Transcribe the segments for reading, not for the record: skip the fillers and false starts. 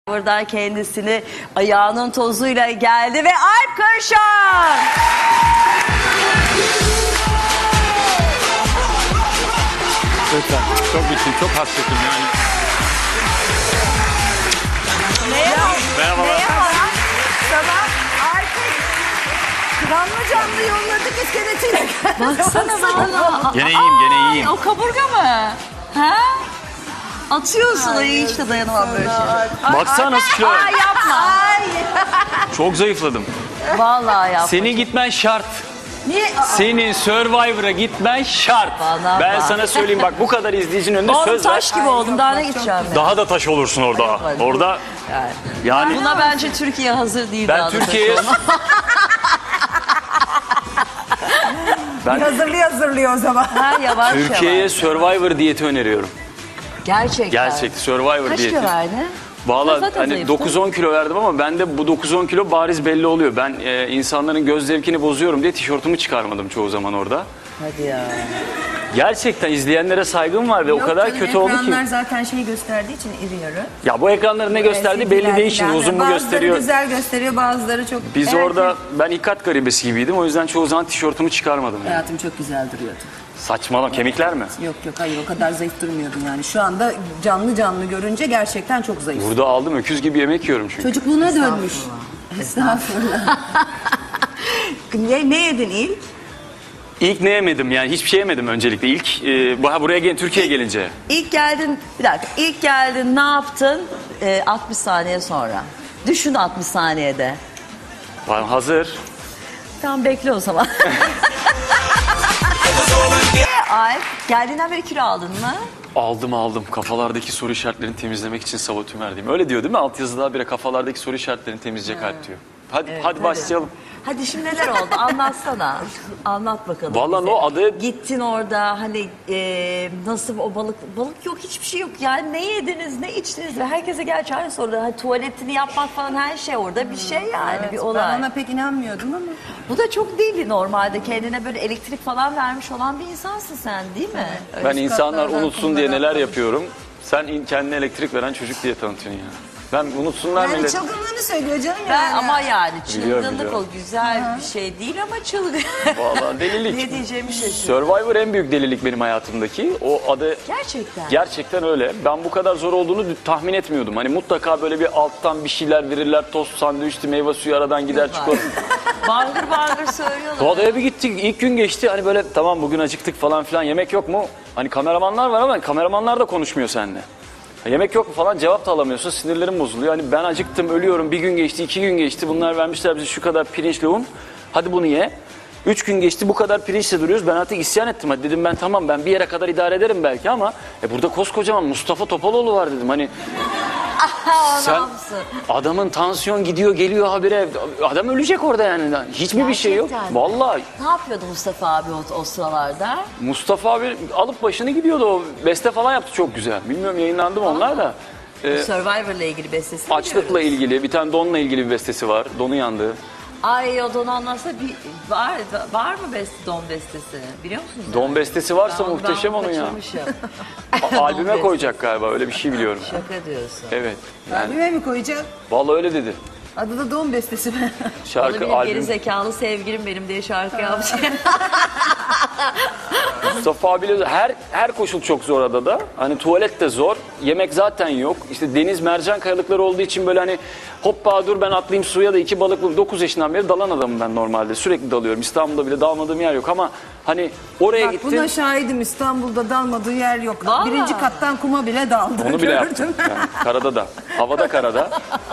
Buradan kendisini ayağının tozuyla geldi ve Alp Kırşan. Lütfen. Çok biçim, çok hasretim yani. Merhabalar. Sana artık canlı canlı yolladık iskeletiyle. Baksana bana. Gene iyiyim. O kaburga mı? Ha? Atıyorsun ay hiç de dayanamam böyle şey. Baksana nasıl kilo. Ay yapma. Çok zayıfladım. Vallahi yapma. Senin gitmen şart. Niye? Senin Survivor'a gitmen şart. Vallahi Ben bak. sana söyleyeyim bak, bu kadar izleyicinin önünde Oğlum söz ver. taş gibi oldum daha ne gideceğim ya. Daha da taş olursun orada. Hadi. Orada yani Buna bence Türkiye hazır değil. ben daha da Türkiye'ye taş olmam. ben Hazırlıyor o zaman. Ha, yavaş Türkiye'ye yavaş. Survivor diyeti öneriyorum. Gerçekten. Gerçekten Survivor Kaç diyeti. kilo verdin? Valla Zaten hani zayıftın. 9-10 kilo verdim ama bende bu 9-10 kilo bariz belli oluyor. Ben insanların göz zevkini bozuyorum diye tişörtümü çıkarmadım çoğu zaman orada. Hadi ya. Gerçekten izleyenlere saygım var ve o kadar kötü oldu ki. Ekranlar zaten şeyi gösterdiği için iri yarı. Ya bu ekranların ne gösterdiği belli değil şimdi, uzun mu gösteriyor. Bazıları güzel gösteriyor, bazıları çok... Biz Evet. orada, ben ikat garibesi gibiydim, o yüzden çoğu zaman tişörtümü çıkarmadım. Yani. Hayatım çok güzel duruyordu. Saçmalama, kemikler mi? Yok hayır o kadar zayıf durmuyordun yani. Şu anda canlı görünce gerçekten çok zayıf. Burada aldım, öküz gibi yemek yiyorum çünkü. Çocukluğuna dönmüş. Estağfurullah. ne yedin ilk? İlk ne yemedim yani, hiçbir şey yemedim öncelikle. İlk buraya Türkiye'ye gelince. İlk geldin, bir dakika. İlk geldin ne yaptın? 60 saniye sonra. Düşün 60 saniyede. Hazır. Tamam bekle o zaman. Alp, geldiğinden beri kilo aldın mı? Aldım. Kafalardaki soru işaretlerini temizlemek için Savotümer'deyim. Öyle diyor değil mi? Altyazıda bire kafalardaki soru işaretlerini temizleyecek Alp diyor. Hadi başlayalım. Hadi şimdi neler oldu? Anlatsana. Anlat bakalım. Vallahi bize. o adı- Gittin orada hani nasıl o balık yok, hiçbir şey yok. Yani ne yediniz, ne içtiniz ve herkese gerçi aynı soruda hani tuvaletini yapmak falan her şey orada bir şey yani bir olay. Ben ona pek inanmıyordum ama. Bu da çok değil normalde, kendine böyle elektrik falan vermiş olan bir insansın sen değil mi? Öyle Ben insanlar katlardan unutsun diye kumlara neler atlamış. yapıyorum. Sen kendine elektrik veren çocuk diye tanıtıyorsun yani. Ben unutsunlar Yani millet. çılgınlığını söylüyor canım Ben yani. ama yani Biliyorum, çılgınlık biliyorum. o güzel bir şey değil ama çılgın. Vallahi delilik. Ne diyeceğimi şaşırdım. Survivor en büyük delilik benim hayatımdaki. O adı Gerçekten. gerçekten öyle. Ben bu kadar zor olduğunu tahmin etmiyordum. Hani mutlaka böyle bir alttan bir şeyler verirler. Tost, sandviçti, meyve suyu aradan gider çikolata. Bangır bangır söylüyorlar. O adaya bir gittik. İlk gün geçti. Hani böyle tamam bugün acıktık falan filan. Yemek yok mu? Hani kameramanlar var ama kameramanlar da konuşmuyor seninle. Yemek yok mu falan, cevap da alamıyorsun, sinirlerim bozuluyor. Hani ben acıktım, ölüyorum, bir gün geçti, 2 gün geçti, bunlar vermişler bize şu kadar pirinçli un, hadi bunu ye. 3 gün geçti, bu kadar pirinçle duruyoruz, ben artık isyan ettim. Hadi dedim tamam ben bir yere kadar idare ederim belki ama burada koskocaman Mustafa Topaloğlu var dedim. Hani sen adamın tansiyon gidiyor geliyor habire, adam ölecek orada yani, hiçbir bir şey yok. Gerçekten. Vallahi. Ne yapıyordu Mustafa abi o sıralarda? Mustafa abi alıp başını gidiyordu, o beste falan yaptı çok güzel. Bilmiyorum yayınlandı mı onlar da. Survivor'la ilgili bestesi Açlıkla ilgili, bir tane donla ilgili bir bestesi var. Donu yandı. Ay o don anlatsa var mı don bestesi biliyor musunuz? Don bestesi varsa Ben muhteşem onun ya. kaçırmışım. Albüme bestesi. koyacak galiba, öyle bir şey biliyorum. Şaka diyorsun. Evet. Albüme mi koyacak? Vallahi öyle dedi. Adı da doğum bestesi. Şarkı, Benim albüm. geri zekalı sevgilim benim diye şarkı yapmış. Mustafa abiyle her koşul çok zor adada. Hani tuvalet de zor, yemek zaten yok. İşte deniz mercan kayalıkları olduğu için böyle hani hoppa dur ben atlayayım suya da 2 balık bulayım. 9 yaşından beri dalan adamım ben normalde. Sürekli dalıyorum. İstanbul'da bile dalmadığım yer yok ama hani oraya Bak gittim. buna şahidim, İstanbul'da dalmadığı yer yok. Vallahi. 1. kattan kuma bile daldı. Onu bile Gördüm. yaptım. Yani karada da. Havada karada.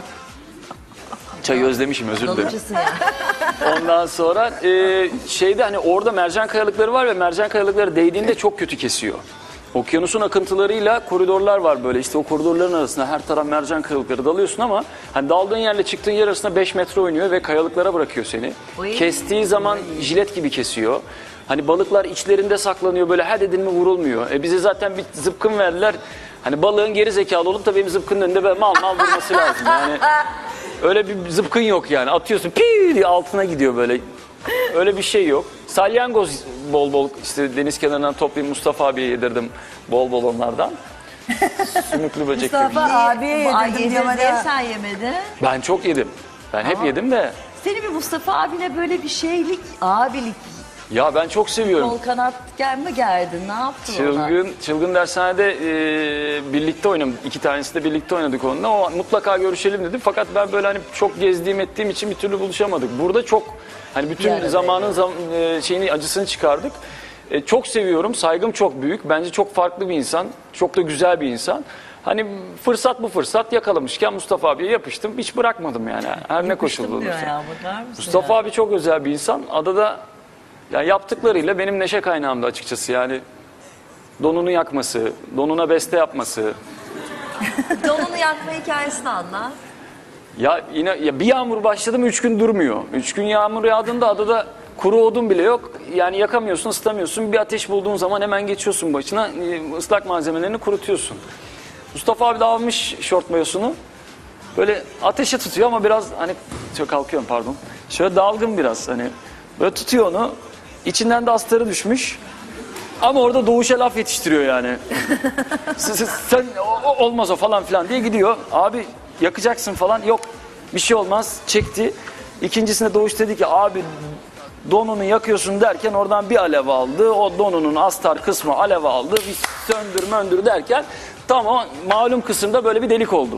Çayı özlemişim, özür dilerim. Dalıcısın ya. Ondan sonra şeyde hani orada mercan kayalıkları var ve mercan kayalıkları değdiğinde çok kötü kesiyor. Okyanusun akıntılarıyla koridorlar var böyle, işte o koridorların arasında her taraf mercan kayalıkları, dalıyorsun ama hani daldığın yerle çıktığın yer arasında 5 metre oynuyor ve kayalıklara bırakıyor seni. Oy. Kestiği zaman jilet gibi kesiyor. Hani balıklar içlerinde saklanıyor böyle, her dedin mi vurulmuyor. Bize zaten bir zıpkın verdiler. Hani balığın geri zekalı olup da benim zıpkının önünde böyle mal vurması lazım yani. Öyle bir zıpkın yok yani. Atıyorsun pii diye altına gidiyor böyle. Öyle bir şey yok. Salyangoz bol bol işte deniz kenarından toplayıp Mustafa abiye yedirdim bol bol onlardan. sümüklü böcek Mustafa yemiş. abiye Ay yedirdim yedin diye bana. diye sen yemedin. Ben çok yedim. Ben hep yedim de. Seni bir Mustafa abine böyle bir şeylik, abilik, Ya ben çok seviyorum. kol kanat mi gerdin? Ne yaptın ona? Çılgın dershanede birlikte oynadık. 2 tanesi de birlikte oynadık onunla. O mutlaka görüşelim dedi. Fakat ben böyle hani çok gezdiğim ettiğim için bir türlü buluşamadık. Burada çok hani bütün Bir arada zamanın şeyini acısını çıkardık. Çok seviyorum. Saygım çok büyük. Bence çok farklı bir insan. Çok da güzel bir insan. Hani fırsat bu fırsat yakalamışken Mustafa abiye yapıştım. Hiç bırakmadım yani. Her ne koşulda diyor olursa. ya, bakar mısın Mustafa ya? abi çok özel bir insan. Adada yani yaptıklarıyla benim neşe kaynağımdı açıkçası yani. Donunu yakması, donuna beste yapması. Donunu yakma hikayesini anlat. Ya yine ya bir yağmur başladı mı 3 gün durmuyor. 3 gün yağmur yağdığında adada kuru odun bile yok. Yani yakamıyorsun, ısıtamıyorsun. Bir ateş bulduğun zaman hemen geçiyorsun başına. Islak malzemelerini kurutuyorsun. Mustafa abi de almış şort mayosunu. Böyle ateşe tutuyor ama biraz hani çok kalkıyorum pardon. Şöyle dalgın biraz hani. Böyle tutuyor onu. İçinden de astarı düşmüş. Ama orada doğuşa laf yetiştiriyor yani. Sen olmaz o falan filan diye gidiyor. Abi yakacaksın falan. Yok bir şey olmaz. Çekti. İkincisinde Doğuş dedi ki abi donunu yakıyorsun derken oradan bir alev aldı. O donunun astar kısmı alev aldı. Bir söndür derken tam o malum kısımda böyle bir delik oldu.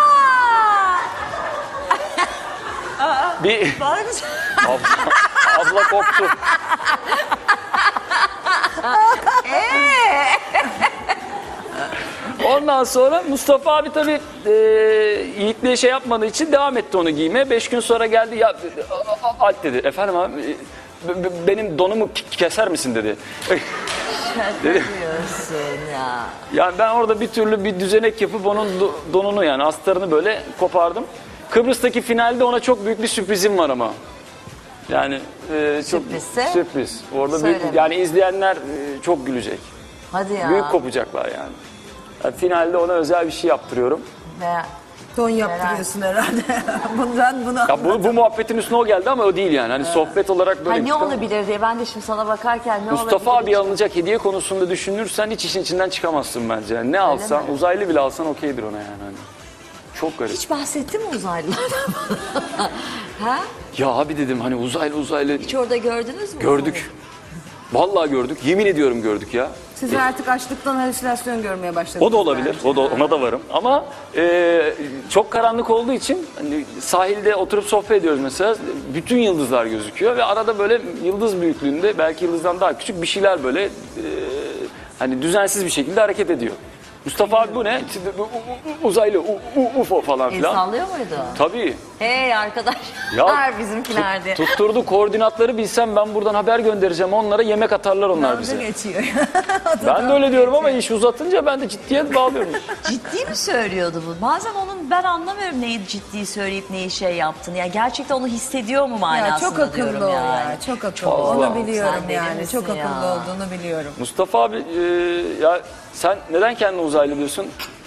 Bir abla koptu. Ondan sonra Mustafa abi tabii Yiğit'le şey yapmadığı için devam etti onu giymeye. 5 gün sonra geldi ya Alp dedi. Efendim abi benim donumu keser misin dedi. Şaka diyorsun ya. Yani ben orada bir türlü bir düzenek yapıp onun donunu yani astarını böyle kopardım. Kıbrıs'taki finalde ona çok büyük bir sürprizim var ama. Yani çok Sürprizse? sürpriz. Orada Söyle. yani izleyenler çok gülecek. Hadi ya. Büyük kopacaklar yani. Yani finalde ona özel bir şey yaptırıyorum. Ve Ton yaptırıyorsun herhalde. Bundan bunu. Ya bu muhabbetin üstüne o geldi ama o değil yani. Hani sohbet olarak böyle ha, bir ne şey ama olabilir diye ben de şimdi sana bakarken ne Mustafa olabilir? abi alınacak hediye konusunda düşünürsen hiç işin içinden çıkamazsın bence. Yani ne alsan, mi? uzaylı bile alsan okeydir ona yani. Hani. Çok garip. Hiç bahsetti mi uzaylılardan? Ha? Ya abi dedim hani uzaylı Hiç orada gördünüz mü? gördük. Vallahi gördük. Yemin ediyorum gördük ya. Siz artık açlıktan halüsinasyon görmeye başladınız. O da olabilir. Ona da varım. Ama çok karanlık olduğu için hani sahilde oturup sohbet ediyoruz mesela. Bütün yıldızlar gözüküyor ve arada böyle yıldız büyüklüğünde belki yıldızdan daha küçük bir şeyler böyle hani düzensiz bir şekilde hareket ediyor. Mustafa abi bu ne? Uzaylı, UFO falan El filan. sallıyor muydu? Tabii. Hey arkadaşlar Ya, bizimkiler diye. Tutturdu koordinatları bilsem ben buradan haber göndereceğim onlara yemek atarlar onlar Dalga bize. geçiyor. Ben de öyle diyorum ama iş uzatınca ben de ciddiye bağlıyorum. Ciddi mi söylüyordu bu? Bazen onun ben anlamıyorum neyi ciddi söyleyip neyi şey yaptığını. Yani gerçekten onu hissediyor mu manasında Ya çok akıllı diyorum o yani. ya. Çok akıllı. Fazla. Onu biliyorum Sen deli yani. misin Çok akıllı ya? olduğunu biliyorum. Mustafa abi ya sen neden kendini uzaylı diyorsun?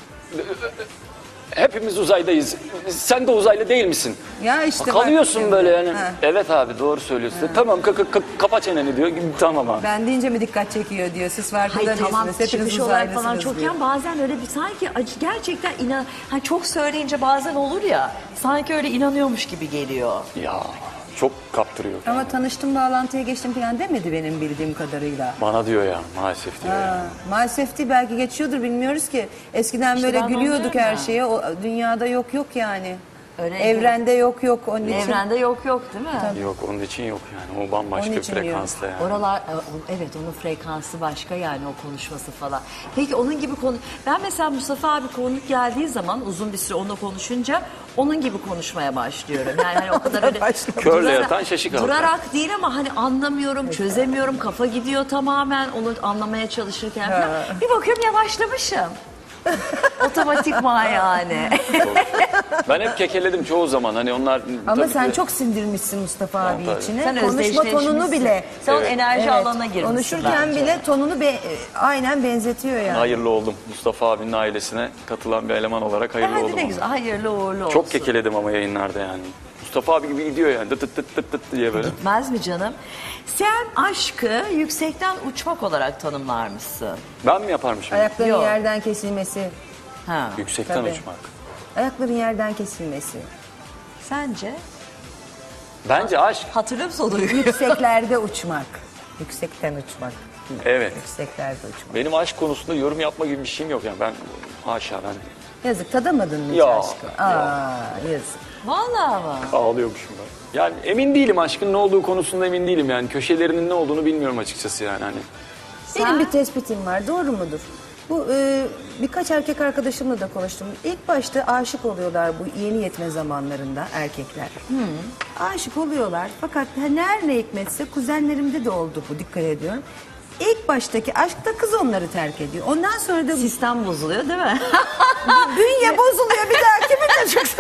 Hepimiz uzaydayız. Sen de uzaylı değil misin? Ya işte bak Kalıyorsun şimdi. böyle yani. Ha. Evet abi doğru söylüyorsun. Tamam kapa çeneni diyor. Tamam abi. Ben deyince mi dikkat çekiyor diyor. Siz farkında Hayır tamam değilsiniz. Hepiniz çıkış olarak falan uzaylısınız diyor. çokken bazen öyle bir sanki acı gerçekten inan hani çok söyleyince bazen olur ya sanki öyle inanıyormuş gibi geliyor. Ya çok kaptırıyor. Ama tanıştım bağlantıya geçtim falan demedi benim bildiğim kadarıyla. Bana diyor ya maalesef diyor. Ya. Ha, maalesef değil belki geçiyordur bilmiyoruz ki. Eskiden İşte böyle ben gülüyorduk anlıyorum her ya. şeye. O, dünyada yok yani. Öyle Evrende yok onun için. Evrende yok değil mi? Yok onun için yok yani. O bambaşka Onun bir için frekansta yani. Oralar evet onun frekansı başka yani o konuşması falan. Peki onun gibi konu ben mesela Mustafa abi konuk geldiği zaman uzun bir süre onunla konuşunca onun gibi konuşmaya başlıyorum. Yani hani o kadar öyle Körle yatan şaşı kalkar. durarak değil ama hani anlamıyorum, çözemiyorum, kafa gidiyor tamamen onu anlamaya çalışırken falan. Bir bakıyorum yavaşlamışım. Otomatikman yani. Ben hep kekeledim çoğu zaman. Hani onlar Ama tabii sen ki- çok sindirmişsin Mustafa abi tabii. içine. Sen Konuşma özdeşleşmişsin. tonunu bile. Sen onun Evet. enerji Evet, alanına girmişsin konuşurken bence. bile tonunu aynen benzetiyor yani. Hayırlı oldum. Mustafa abinin ailesine katılan bir eleman olarak hayırlı Hadi oldum. ne ona. güzel. Hayırlı uğurlu olsun. Çok kekeledim ama yayınlarda yani. Mustafa abi gibi gidiyor yani. Tıt tıt tıt tıt tıt diye böyle. Gitmez mi canım? Sen aşkı yüksekten uçmak olarak tanımlarmışsın. Ben mi yaparmışım? Ayakların Yok. yerden kesilmesi. Ha. Yüksekten Tabii. uçmak. Ayakların yerden kesilmesi. Sence? Bence aşk. Hatırlıyor musun onu? Yükseklerde uçmak. Yüksekten uçmak. Evet. Yükseklerde uçmak. Benim aşk konusunda yorum yapma gibi bir şeyim yok yani ben haşa ben Yazık, tadamadın mı hiç Ya, aşkı? Yazık. Vallahi mı? ağlıyormuşum ben. Yani emin değilim aşkın ne olduğu konusunda emin değilim yani köşelerinin ne olduğunu bilmiyorum açıkçası yani hani. Benim bir tespitim var, doğru mudur? Bu birkaç erkek arkadaşımla da konuştum. İlk başta aşık oluyorlar bu yeni yetme zamanlarında erkekler. Aşık oluyorlar fakat her ne hikmetse kuzenlerimde de oldu bu, dikkat ediyorum. İlk baştaki aşkta kız onları terk ediyor. Ondan sonra da Sistem bozuluyor değil mi? bünye bozuluyor, bir daha kimin çocuk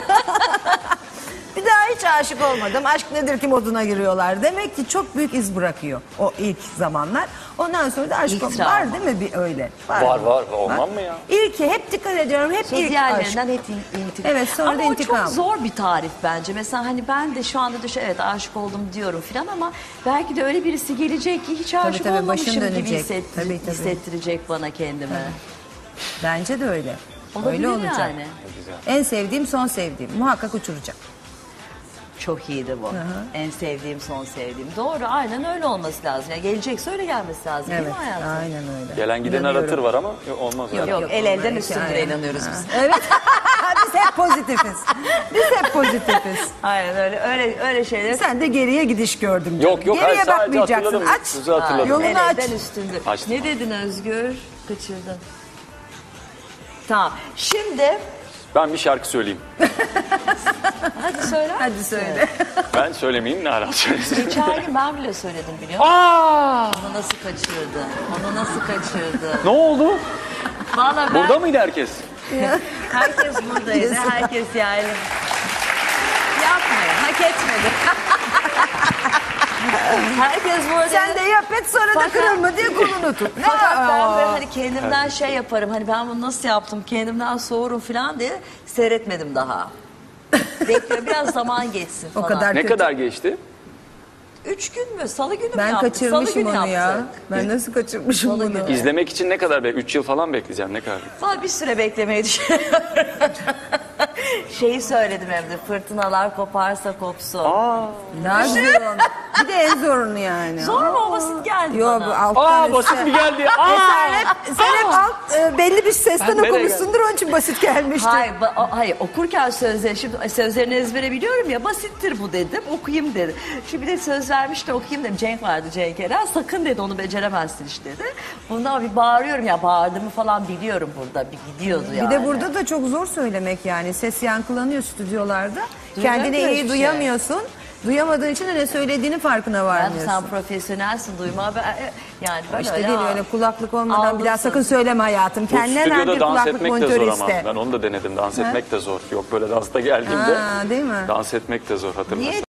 Bir daha hiç aşık olmadım. Aşk nedir ki moduna giriyorlar. Demek ki çok büyük iz bırakıyor o ilk zamanlar. Ondan sonra da aşk İlk var travma. değil mi bir öyle? Var olmam mı ya? İlki hep dikkat ediyorum, hep Şey ilk aşk. diğerlerinden hep intikam. Evet, sonra ama da o intikam. çok zor bir tarif bence. Mesela hani ben de şu anda evet aşık oldum diyorum filan ama belki de öyle birisi gelecek ki hiç aşık tabii, olmamışım başın gibi dönecek. Tabii. hissettirecek bana kendimi. Bence de öyle. Olabilir Öyle olacak. yani. En sevdiğim, son sevdiğim. Muhakkak uçuracak. Çok iyiydi bu. En sevdiğim, son sevdiğim. Doğru, aynen öyle olması lazım. Yani gelecekse öyle gelmesi lazım değil Evet, mi hayatım? aynen öyle. Gelen giden İnanıyorum. aratır var ama olmaz öyle. Yok, el elden Belki, üstündür aynen. inanıyoruz biz. Evet. Biz hep pozitifiz. Biz hep pozitifiz. Aynen öyle şeyler. Sen de geriye gidiş gördüm. canım. Yok, Geriye hayır, sadece bakmayacaksın. hatırladım. Aç. Sizi hatırladım. Yolunu El aç. elden üstündür. Açtım. Ne dedin Özgür? Kaçırdın. Tamam. Şimdi Ben bir şarkı söyleyeyim. hadi söyle. Hadi söyle. Ben söylemeyeyim ne ara söylesin. Geçen gün ben bile söyledim biliyor musun? Aa! Onu nasıl kaçırdı? Onu nasıl kaçırdı? Ne oldu? Vallahi ben, Burada mıydı herkes? herkes buradaydı. Herkes yani. Yapmayın. Hak etmedi. Herkes buradaydı. Sen de yap et, sonra da Fakat- kırılma diye kolunu tut. Ne? Fakat ben böyle Aa. hani kendimden şey yaparım. Hani ben bunu nasıl yaptım? Kendimden soğurum falan diye seyretmedim daha. Bekliyorum biraz zaman geçsin O falan. kadar Ne kötü. kadar geçti? 3 gün mü? Salı günü mü Ben yaptık? kaçırmışım Salı günü onu ya. yaptık. Ben nasıl kaçırmışım Salı bunu? günü. İzlemek için ne kadar 3 yıl falan bekleyeceğim ne kadar? Valla bir süre beklemeyi düşünüyorum. Şeyi söyledim hem de fırtınalar koparsa kopsun. Daha güzel oldu. Bir de en zorunu yani. Zor mu o basit geldi Yok, bana. alttan Basit üstte. mi geldi? Sen hep alt belli bir sesten nereye okumuşsundur, onun için basit gelmiştir. Hayır, hayır okurken sözleri şimdi sözlerini ezbere biliyorum ya basittir bu dedim okuyayım dedim. Şimdi bir de söz vermiş de okuyayım dedim. Cenk vardı Cenk Eren sakın dedi onu beceremezsin işte dedi. Bundan bir bağırıyorum ya bağırdığımı falan biliyorum burada bir gidiyordu yani. Bir de burada da çok zor söylemek yani. Ses yankılanıyor stüdyolarda. Duyacak Kendini mı iyi hiçbir duyamıyorsun. Duyamadığın için de ne söylediğini farkına Yani varmıyorsun. sen profesyonelsin duyma yani böyle İşte değil, öyle kulaklık olmadan bir daha Aldırsın. sakın söyleme hayatım. Bu Kendine hemen stüdyoda bir dans kulaklık etmek de monitörü zor ama. iste. Ben onu da denedim. Dans etmek de zor. Yok böyle dansta geldiğimde Ha, değil mi? dans etmek de zor hatırlarsan. Niye